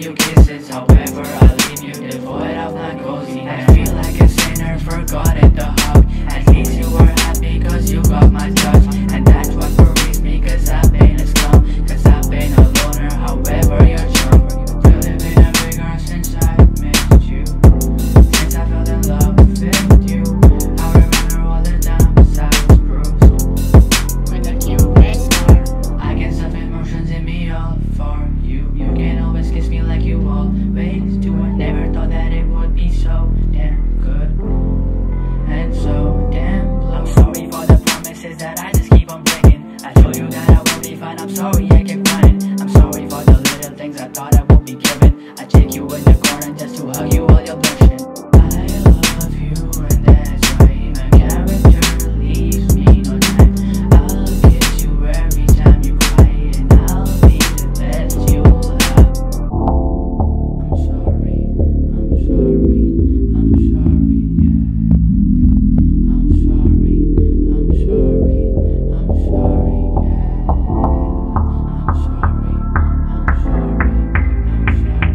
you kisses. However, I leave you devoid of my cozy. I feel like a sinner, forgotten the hug. At least you were happy cause you got my touch. And that's what worries me cause I've been a slum. Cause I've been a loner, however you're chum. You live in a big house since I missed you. Since I fell in love with you. I remember all the times I was bruised with a Cupid star. I get some emotions in me all for you. You can always kiss me like you always do. I never thought that it would be so damn good and so damn blue. I'm sorry for the promises that I just keep on breaking. I told you that I will be fine, I'm sorry I keep crying. I'm sorry for the little things I thought I would be given. I take you in the corner just to hug you while you're blushing. I love you and that's why my character leaves me no time. I'll kiss you every time you cry and I'll be the best you'll have. I'm sorry, I'm sorry, I'm sorry, yeah. I'm sorry, I'm sorry, I'm sorry, yeah. I'm sorry, I'm sorry, I'm sorry,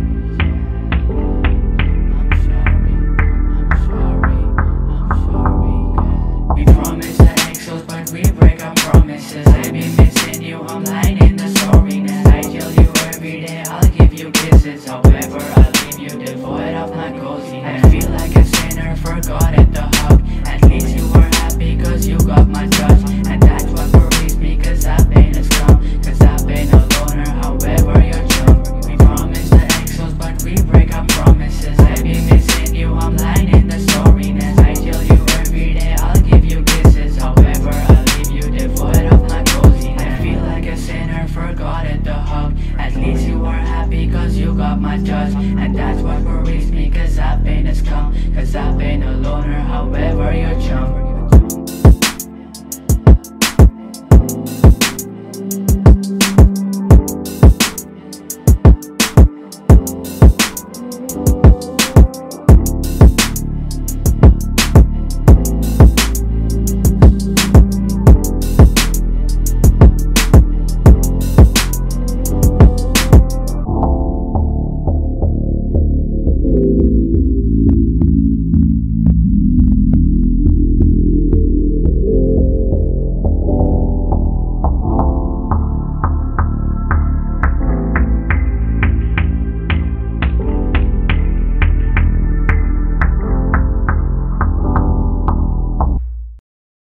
yeah. I'm sorry, I'm sorry, I'm sorry, yeah. We promise that exos, but we break our promises. I be missing you, I'm lying in the story. I tell you every day, I'll give you kisses. However, I leave you devoid of my cozy. I feel like a sinner, forgotten the hug. At least you were happy cause you got my touch. And that's what worries me cause I've been a scum. Cause I've been a loner, however you're chum. We promise the exos, but we break our promises. I be missing you, I'm lying in the storiness. I tell you every day, I'll give you kisses. However, I leave you devoid of my cozy. I feel like a sinner, forgotten the hug. At least you were happy cause you got my touch. And that's what worries me cause I've been a scum. Cause I've been a loner, however you're chum.